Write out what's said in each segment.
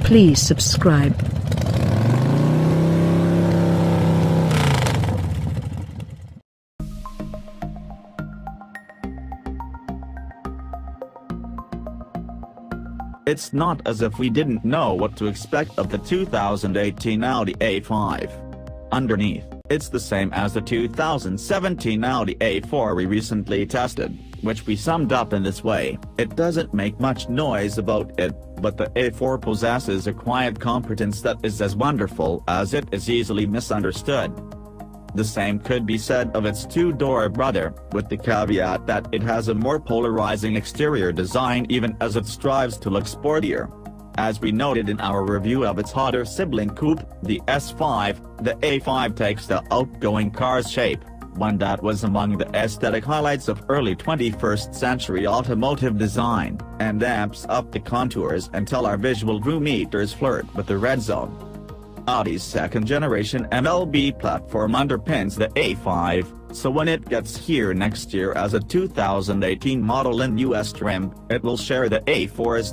Please subscribe. It's not as if we didn't know what to expect of the 2018 Audi A5. Underneath, it's the same as the 2017 Audi A4 we recently tested, which we summed up in this way: it doesn't make much noise about it, but the A4 possesses a quiet competence that is as wonderful as it is easily misunderstood. The same could be said of its two-door brother, with the caveat that it has a more polarizing exterior design even as it strives to look sportier. As we noted in our review of its hotter sibling coupe, the S5, the A5 takes the outgoing car's shape, one that was among the aesthetic highlights of early 21st century automotive design, and amps up the contours until our visual room eaters flirt with the red zone. Audi's second-generation MLB platform underpins the A5, so when it gets here next year as a 2018 model in US trim, it will share the A4's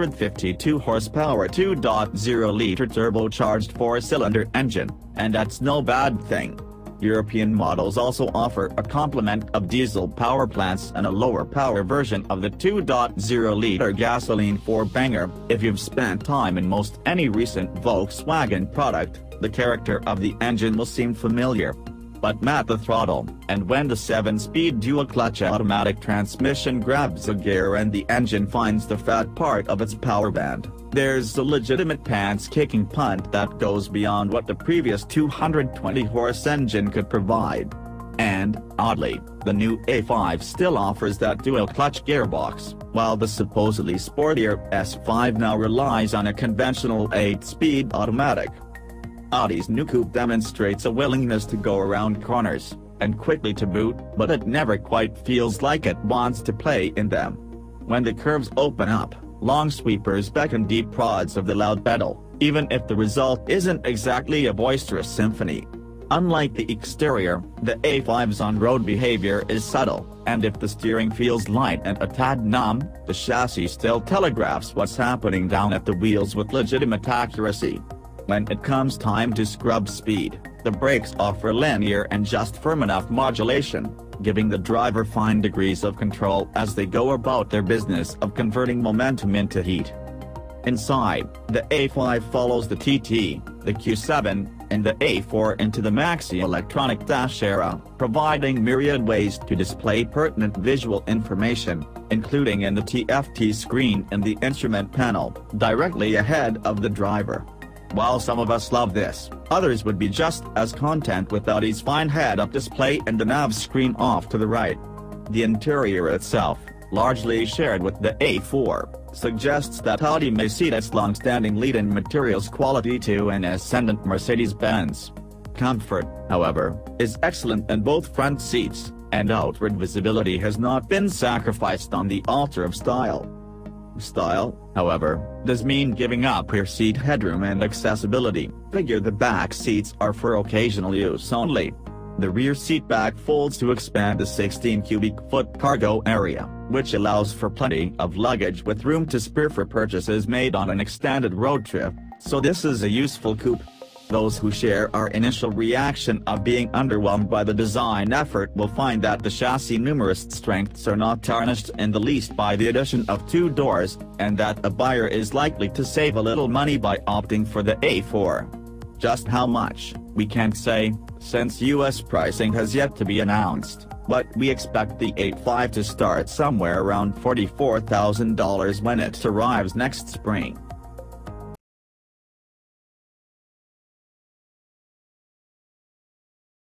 252 horsepower 2.0-liter turbocharged four-cylinder engine, and that's no bad thing. European models also offer a complement of diesel power plants and a lower power version of the 2.0-liter gasoline four-banger. If you've spent time in most any recent Volkswagen product, the character of the engine will seem familiar. But at the throttle, and when the 7-speed dual-clutch automatic transmission grabs a gear and the engine finds the fat part of its power band, there's a legitimate pants-kicking punt that goes beyond what the previous 220-horse engine could provide. And, oddly, the new A5 still offers that dual-clutch gearbox, while the supposedly sportier S5 now relies on a conventional 8-speed automatic. Audi's new coupe demonstrates a willingness to go around corners, and quickly to boot, but it never quite feels like it wants to play in them. When the curves open up, long sweepers beckon deep prods of the loud pedal, even if the result isn't exactly a boisterous symphony. Unlike the exterior, the A5's on-road behavior is subtle, and if the steering feels light and a tad numb, the chassis still telegraphs what's happening down at the wheels with legitimate accuracy. When it comes time to scrub speed, the brakes offer linear and just firm enough modulation, giving the driver fine degrees of control as they go about their business of converting momentum into heat. Inside, the A5 follows the TT, the Q7, and the A4 into the Maxi electronic dash era, providing myriad ways to display pertinent visual information, including in the TFT screen and the instrument panel, directly ahead of the driver. While some of us love this, others would be just as content with Audi's fine head-up display and the nav screen off to the right. The interior itself, largely shared with the A4, suggests that Audi may cede its long-standing lead in materials quality to an ascendant Mercedes-Benz. Comfort, however, is excellent in both front seats, and outward visibility has not been sacrificed on the altar of style. Style, however, does mean giving up rear seat headroom and accessibility. Figure the back seats are for occasional use only. The rear seat back folds to expand the 16 cubic foot cargo area, which allows for plenty of luggage with room to spare for purchases made on an extended road trip, so this is a useful coupe. Those who share our initial reaction of being underwhelmed by the design effort will find that the chassis' numerous strengths are not tarnished in the least by the addition of two doors, and that a buyer is likely to save a little money by opting for the A4. Just how much, we can't say, since US pricing has yet to be announced, but we expect the A5 to start somewhere around $44,000 when it arrives next spring.